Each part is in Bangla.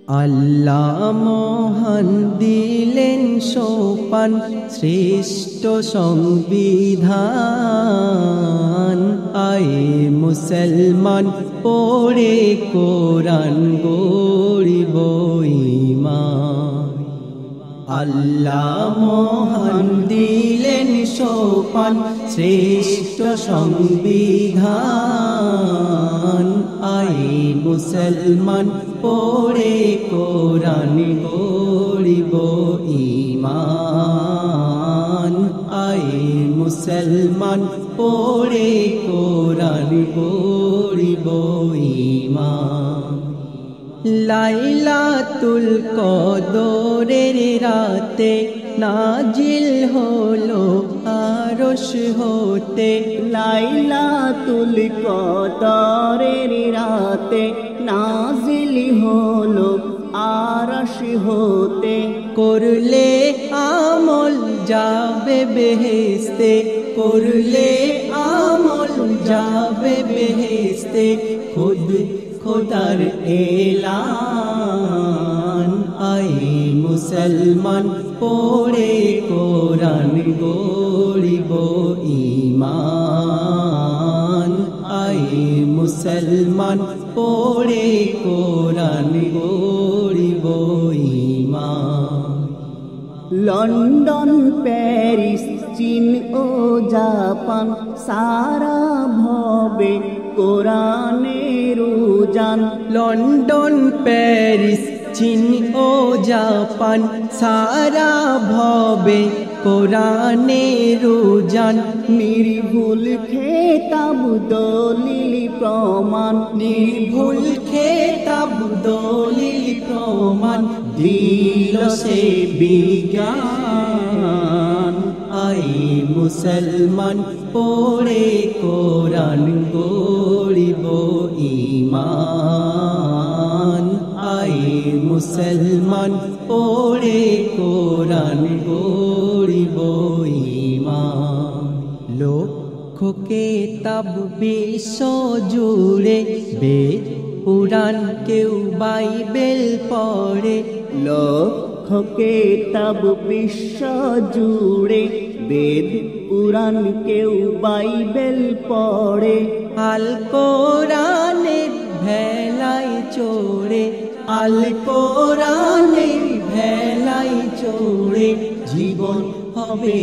আল্লাহ মহান দিলেন সোপান শ্রেষ্ঠ সংবিধান। আয়ে মুসলমান পড়ে কোরআন গড়িব ঈমান। আল্লাহ মহান দিলেন সোপান শ্রেষ্ঠ সংবিধান। আয়ে মুসলমান পড়ে কোরআন গড়িব ঈমান। আয়ে মুসলমান পড়ে কোরআন গড়িব ঈমান। লাইলাতুল কদরের রাতে নাজিল হলো আরশ হতে। লাইলাতুল কদরের রাতে নাজিল হলো আরশ হতে। করলে আমল যাবে বেহেশতে, করলে আমল যাবে বেহেশতে। খোদার এলান। আয়ে মুসলমান পড়ে কোরআন গড়িব ঈমান। আয়ে মুসলমান পড়ে কোরআন গড়িব ঈমান। লন্ডন, প্যারিস, চীন ও জাপান সারা ভবে কোরআনের উজান। লন্ডন, প্যারিস, চীন ও জাপান সারা ভবে কোরআনের উজান। নির্ভুল খেতাব দলিল প্রমাণ, নির্ভুল খেতাব দলিল প্রমাণ দিল সে বিজ্ঞান। আয়ে মুসলমান পড়ে কোরআন গড়িব ঈমান। আয়ে মুসলমান পড়ে কোরআন গড়িব ঈমান। লক্ষ কিতাব বিশ্ব জুড়ে বেদ পুরাণ কেউ বাইবেল পড়ে। লক্ষ কিতাব বিশ্ব জুড়ে বেদ পুরাণ কেউ বাইবেল পড়ে। আল কোরআনের ভেলায় চড়ে, আল কোরআনের ভেলায় চড়ে জীবন হবে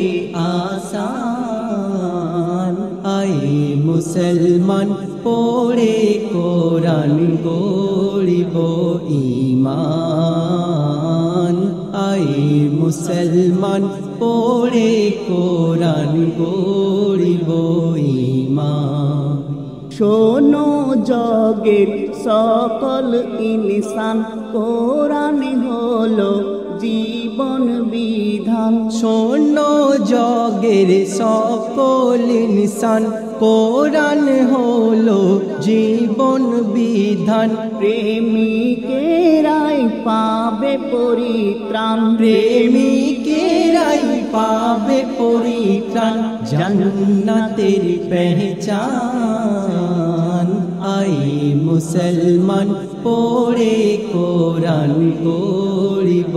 আসান। আয়ে মুসলমান পড়ে কোরআন গড়িব ঈমান। আয়ে মুসলমান পড়ে কোরআন গড়িব ঈমান। শোনো জগের সকল ইনসান কোরআন হলো জীবন বিধান। শোনো জগের সকল ইনসান কোরআন হলো জীবন বিধান। প্রেমিকেরাই পাবে পরিত্রাণ, প্রেমিকেরাই পাবে পরিত্রাণ জান্নাতের পেহচান। আয়ে মুসলমান পড়ে কোরআন গড়িব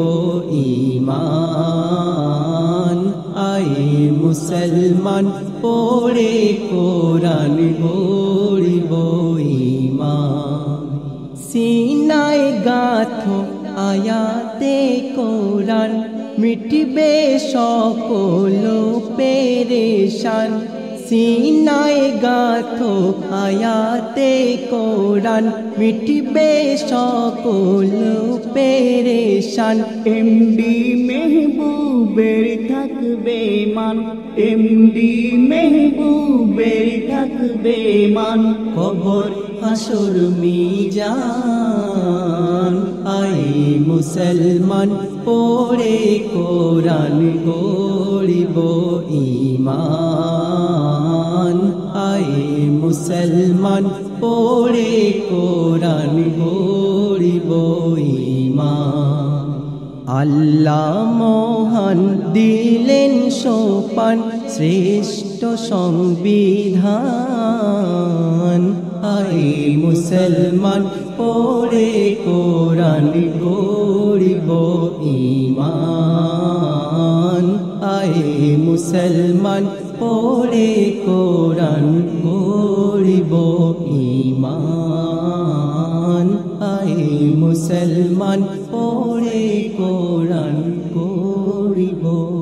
ঈমান। আয়ে মুসলমান পড়ে কোরআন গড়িব ঈমান। সিনায় গাঁথো আয়াতে কোরআন মিটবে সকল পেরেশান। সিনায় গাঁথো আয়াতে কোরআন মিটবে সকল পেরেশান। এমডি মেহবুবের থাকবে মান, এমডি মেহবুবের থাকবে মান। কবর হাসর মিজান। আয়ে মুসলমান পড়ে কোরআন গড়িব ঈমান। আয়ে মুসলমান পড়ে কোরআন গড়িব ঈমান। আল্লাহ মহান দিলেন সোপান শ্রেষ্ঠ সংবিধান। আয়ে মুসলমান পড়ে কোরআন গড়িব ঈমান আয়ে মুসলমান পড়ে কোরআন গড়িব ঈমান আয়ে মুসলমান পড়ে কোরআন গড়িব